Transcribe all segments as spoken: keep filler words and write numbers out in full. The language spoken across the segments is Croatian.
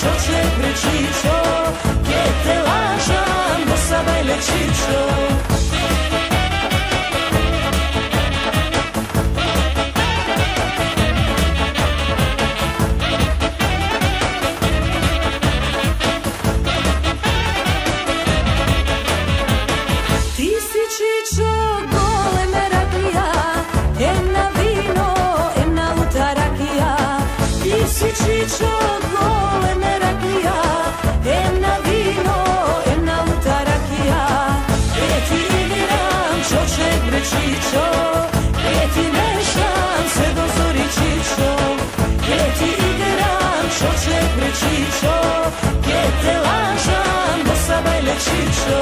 čoče prečičo, gdje te lažam, do sada je lečičo. Ti si čičo, gole merakija, em na vino, em na luta rakija. Ti si čičo, gole merakija, em na vino, em na luta rakija. Gdje ti igram, čoče prečičo, gdje ti mešam se do zori čičo. Gdje ti igram, čoče prečičo, gdje te lažam, do sada je lečičo.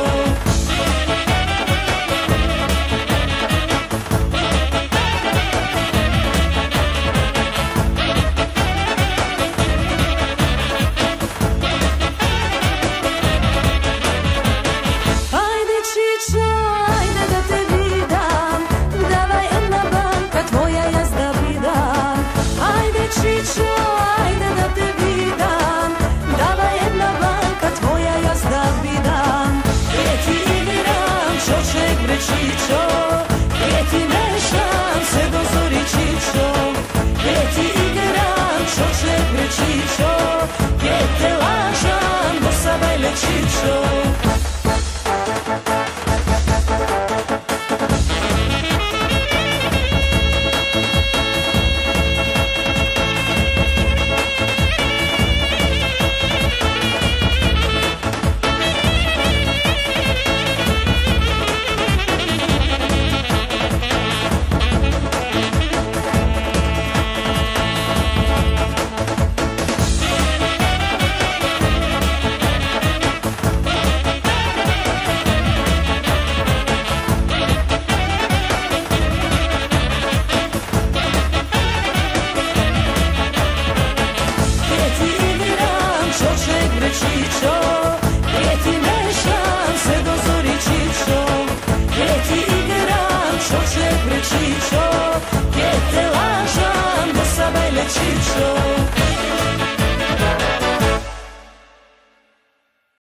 Čičo, ajde da te vidam, davaj jedna banka, tvoja jazda vidam. Gdje ti igram, čoček brečičo, gdje ti mešam se do zori čičo. Gdje ti igram, čoček brečičo, gdje te lažam, do sada je lečičo. Čičo,